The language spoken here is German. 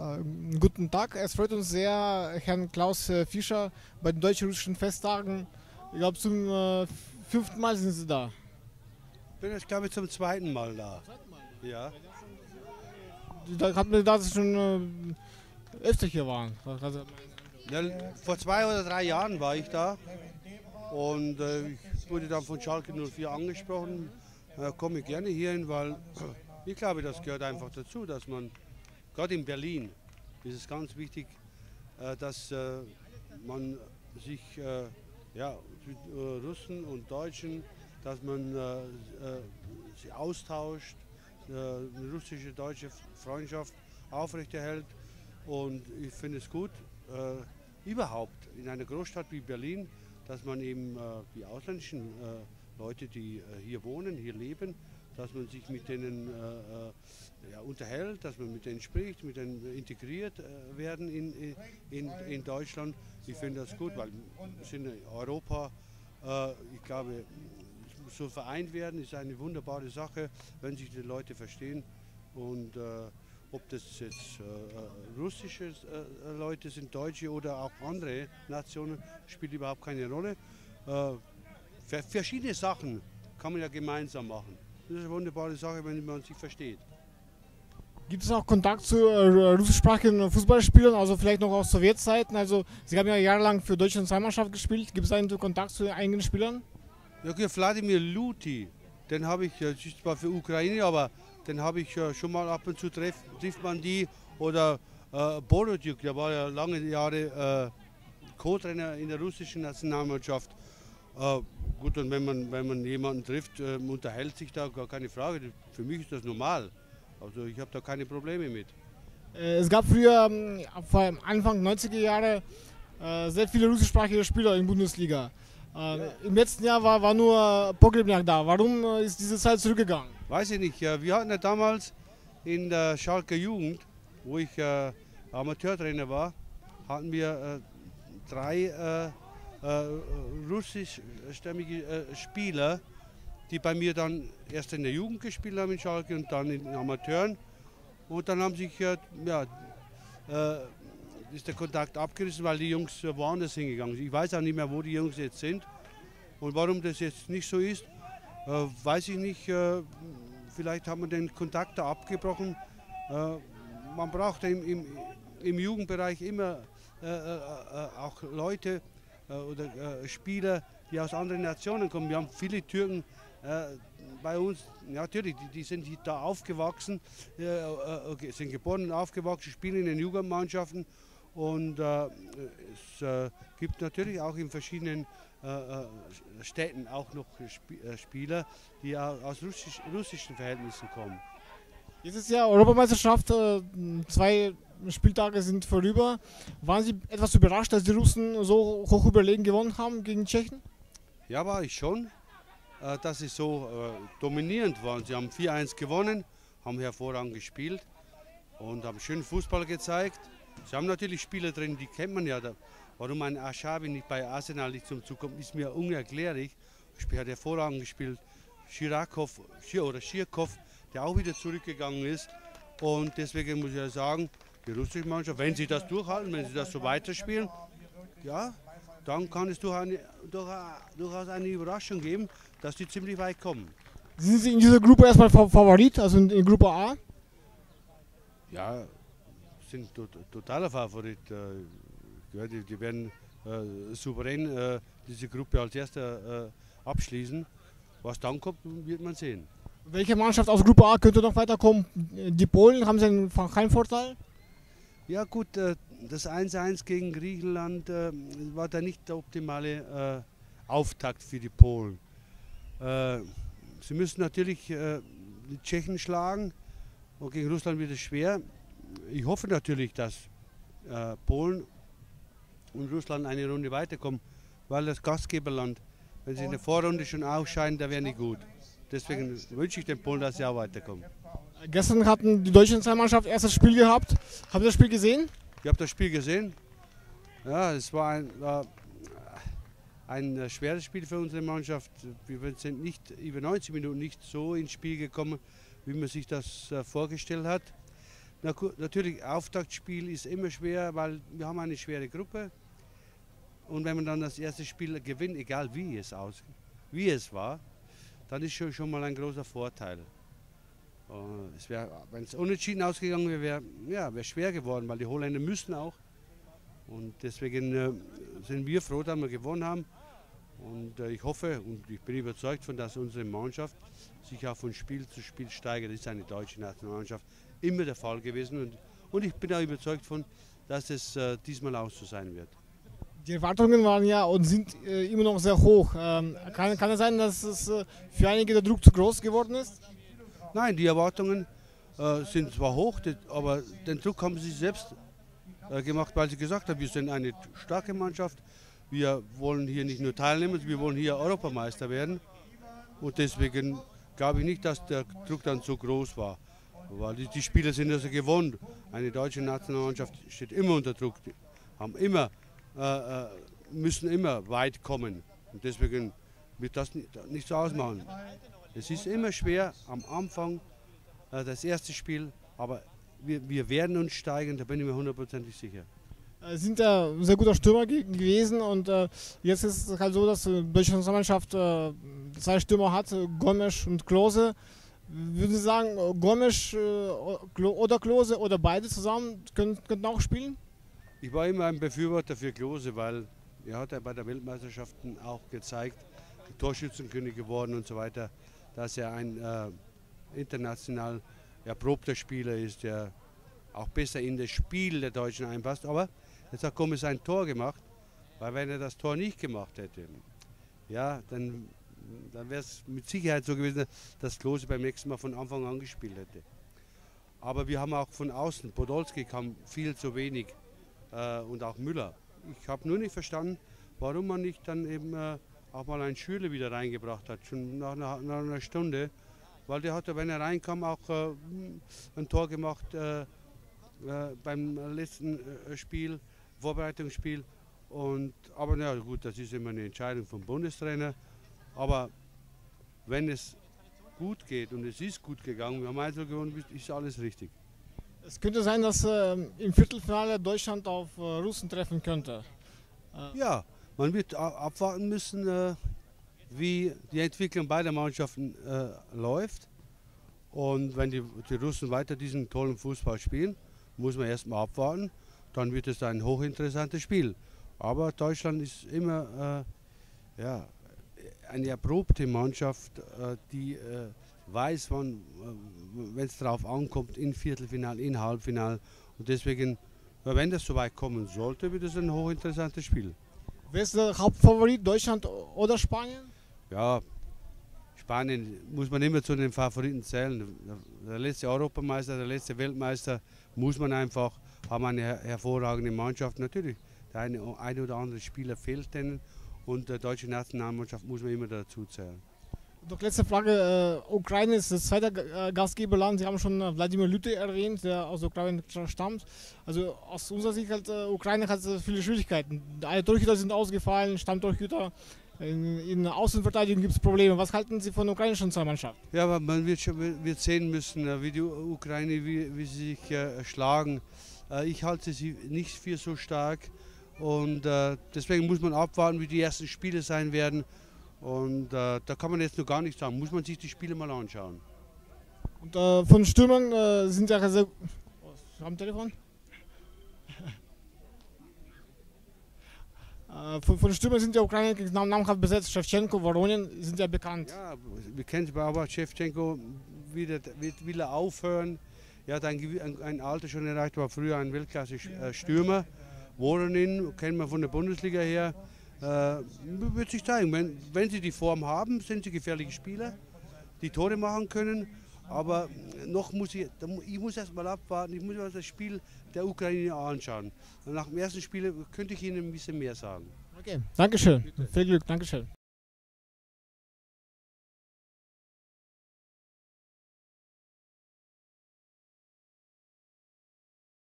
Guten Tag, es freut uns sehr, Herrn Klaus Fischer bei den Deutsch-Russischen Festtagen. Ich glaube, zum 5. Mal sind Sie da. Ich bin jetzt, glaube ich, zum 2. Mal da. Ja. Da hat mir das schon öfter hier waren. Ja, vor 2 oder 3 Jahren war ich da und ich wurde dann von Schalke 04 angesprochen. Komme ich gerne hierhin, weil ich glaube, das gehört einfach dazu, dass man, gerade in Berlin, ist es ganz wichtig, dass man sich, ja, mit Russen und Deutschen, dass man sich austauscht, eine russische-deutsche Freundschaft aufrechterhält. Und ich finde es gut, überhaupt in einer Großstadt wie Berlin, dass man eben die ausländischen Leute, die hier wohnen, hier leben, dass man sich mit denen ja, unterhält, dass man mit denen spricht, mit denen integriert werden in Deutschland. Ich finde das gut, weil wir sind in Europa, ich glaube, es soll vereint werden, ist eine wunderbare Sache, wenn sich die Leute verstehen. Und ob das jetzt russische Leute sind, Deutsche oder auch andere Nationen, spielt überhaupt keine Rolle. Verschiedene Sachen kann man ja gemeinsam machen. Das ist eine wunderbare Sache, wenn man sich versteht. Gibt es auch Kontakt zu russischsprachigen Fußballspielern, also vielleicht noch aus Sowjetzeiten? Also Sie haben ja jahrelang für deutsche Nationalmannschaft gespielt. Gibt es einen Kontakt zu einigen Spielern? Ja, okay, Wladimir Luti, den habe ich, das ist zwar für Ukraine, aber den habe ich schon mal ab und zu trifft man die. Oder Borodjuk, der war ja lange Jahre Co-Trainer in der russischen Nationalmannschaft. Gut, und wenn man jemanden trifft, unterhält sich da, gar keine Frage. Für mich ist das normal. Also ich habe da keine Probleme mit. Es gab früher, vor Anfang 90er Jahre, sehr viele russischsprachige Spieler in der Bundesliga. Im letzten Jahr war nur Pogrebniak da. Warum ist diese Zeit zurückgegangen? Weiß ich nicht. Wir hatten ja damals in der Schalker Jugend, wo ich Amateurtrainer war, hatten wir 3 russischstämmige Spieler, die bei mir dann erst in der Jugend gespielt haben in Schalke und dann in den Amateuren. Und dann haben sich ist der Kontakt abgerissen, weil die Jungs woanders hingegangen sind. Ich weiß auch nicht mehr, wo die Jungs jetzt sind. Und warum das jetzt nicht so ist, weiß ich nicht. Vielleicht hat man den Kontakt da abgebrochen. Man braucht im Jugendbereich immer auch Leute oder Spieler, die aus anderen Nationen kommen. Wir haben viele Türken bei uns, ja, natürlich, die sind da aufgewachsen, sind geboren und aufgewachsen, spielen in den Jugendmannschaften. Und es gibt natürlich auch in verschiedenen Städten auch noch Spieler, die aus russischen Verhältnissen kommen. Jetzt ist ja Europameisterschaft, 2 Spieltage sind vorüber. Waren Sie etwas überrascht, dass die Russen so hoch überlegen gewonnen haben gegen Tschechen? Ja, war ich schon, dass sie so dominierend waren. Sie haben 4-1 gewonnen, haben hervorragend gespielt und haben schönen Fußball gezeigt. Sie haben natürlich Spieler drin, die kennt man ja. Warum ein Aschabi nicht bei Arsenal nicht zum Zug kommt, ist mir unerklärlich. Er hat hervorragend gespielt. Schirkov, der auch wieder zurückgegangen ist. Und deswegen muss ich ja sagen, die russische Mannschaft, wenn sie das durchhalten, wenn sie das so weiterspielen, ja, dann kann es durchaus eine Überraschung geben, dass die ziemlich weit kommen. Sind Sie in dieser Gruppe erstmal Favorit, also in Gruppe A? Ja, sind totaler Favorit. Die werden souverän diese Gruppe als erster abschließen. Was dann kommt, wird man sehen. Welche Mannschaft aus Gruppe A könnte noch weiterkommen? Die Polen, haben sie einen Heimvorteil? Ja gut, das 1-1 gegen Griechenland war da nicht der optimale Auftakt für die Polen. Sie müssen natürlich die Tschechen schlagen und gegen Russland wird es schwer. Ich hoffe natürlich, dass Polen und Russland eine Runde weiterkommen, weil das Gastgeberland, wenn sie in der Vorrunde schon ausscheiden, da wäre nicht gut. Deswegen wünsche ich den Polen, dass sie auch weiterkommen. Gestern hatten die deutsche Nationalmannschaft erstes Spiel gehabt. Haben Sie das Spiel gesehen? Ich habe das Spiel gesehen. Ja, es war ein schweres Spiel für unsere Mannschaft. Wir sind nicht über 90 Minuten nicht so ins Spiel gekommen, wie man sich das vorgestellt hat. Natürlich, Auftaktspiel ist immer schwer, weil wir haben eine schwere Gruppe. Und wenn man dann das erste Spiel gewinnt, egal wie es war, dann ist schon mal ein großer Vorteil. Wenn es unentschieden ausgegangen wäre, wäre schwer geworden, weil die Holländer müssen auch. Und deswegen sind wir froh, dass wir gewonnen haben. Und ich hoffe und ich bin überzeugt von, dass unsere Mannschaft sich auch von Spiel zu Spiel steigert. Das ist eine deutsche Nationalmannschaft immer der Fall gewesen. Und ich bin auch überzeugt von, dass es diesmal auch so sein wird. Die Erwartungen waren ja und sind immer noch sehr hoch. Kann es sein, dass es für einige der Druck zu groß geworden ist? Nein, die Erwartungen sind zwar hoch, aber den Druck haben sie selbst gemacht, weil sie gesagt haben, wir sind eine starke Mannschaft, wir wollen hier nicht nur teilnehmen, wir wollen hier Europameister werden. Und deswegen glaube ich nicht, dass der Druck dann so groß war. Weil die Spieler sind also gewohnt. Eine deutsche Nationalmannschaft steht immer unter Druck, müssen immer weit kommen. Und deswegen wird das nicht so ausmachen. Es ist immer schwer am Anfang, das erste Spiel, aber wir werden uns steigen, da bin ich mir hundertprozentig sicher. Sie sind ja ein sehr guter Stürmer gewesen und jetzt ist es halt so, dass die deutsche Nationalmannschaft zwei Stürmer hat, Gomes und Klose. Würden Sie sagen, Gomes oder Klose oder beide zusammen könnten auch spielen? Ich war immer ein Befürworter für Klose, weil er hat ja bei der Weltmeisterschaften auch gezeigt, Torschützenkönig geworden und so weiter, dass er ein international erprobter Spieler ist, der auch besser in das Spiel der Deutschen einpasst. Aber jetzt hat Gomes ein Tor gemacht, weil wenn er das Tor nicht gemacht hätte, ja, dann wäre es mit Sicherheit so gewesen, dass Klose beim nächsten Mal von Anfang an gespielt hätte. Aber wir haben auch von außen, Podolski kam viel zu wenig und auch Müller. Ich habe nur nicht verstanden, warum man nicht dann eben auch mal einen Schürrle wieder reingebracht hat, schon nach einer Stunde. Weil der hat, wenn er reinkam, auch ein Tor gemacht beim letzten Spiel, Vorbereitungsspiel. Aber ja gut, das ist immer eine Entscheidung vom Bundestrainer. Aber wenn es gut geht und es ist gut gegangen, wir haben also gewonnen, ist alles richtig. Es könnte sein, dass im Viertelfinale Deutschland auf Russen treffen könnte. Ja, man wird abwarten müssen, wie die Entwicklung beider Mannschaften läuft. Und wenn die Russen weiter diesen tollen Fußball spielen, muss man erstmal abwarten. Dann wird es ein hochinteressantes Spiel. Aber Deutschland ist immer eine erprobte Mannschaft, die weiß, wenn es darauf ankommt, in Viertelfinal, in Halbfinal. Und deswegen, wenn das so weit kommen sollte, wird es ein hochinteressantes Spiel. Wer ist der Hauptfavorit, Deutschland oder Spanien? Ja, Spanien muss man immer zu den Favoriten zählen. Der letzte Europameister, der letzte Weltmeister muss man einfach, haben eine hervorragende Mannschaft. Natürlich, der eine oder andere Spieler fehlt denen und der deutsche Nationalmannschaft muss man immer dazu zählen. Doch letzte Frage, Ukraine ist das zweite Gastgeberland. Sie haben schon Wladimir Lütte erwähnt, der aus der Ukraine stammt. Also aus unserer Sicht halt, Ukraine hat viele Schwierigkeiten. Alle Torhüter sind ausgefallen, Stammtorhüter. In der Außenverteidigung gibt es Probleme. Was halten Sie von der ukrainischen Mannschaft? Ja, aber man wird sehen müssen, wie die Ukraine, wie sie sich schlagen. Ich halte sie nicht für so stark und deswegen muss man abwarten, wie die ersten Spiele sein werden. Und da kann man jetzt noch gar nichts sagen. Muss man sich die Spiele mal anschauen. Und von Stürmern sind ja sehr. Oh, am Telefon? Von Stürmern sind die Ukraine namhaft besetzt. Shevchenko, Voronin sind ja bekannt. Ja, wir kennen es aber Shevchenko will er aufhören. Er hat ein Alter schon erreicht, war früher ein Weltklasse-Stürmer. Voronin kennen wir von der Bundesliga her. Wird sich zeigen, wenn sie die Form haben, sind sie gefährliche Spieler, die Tore machen können. Aber noch muss ich erst mal abwarten, ich muss mir das Spiel der Ukraine anschauen. Und nach dem ersten Spiel könnte ich Ihnen ein bisschen mehr sagen. Okay, Dankeschön. Viel Glück, Dankeschön.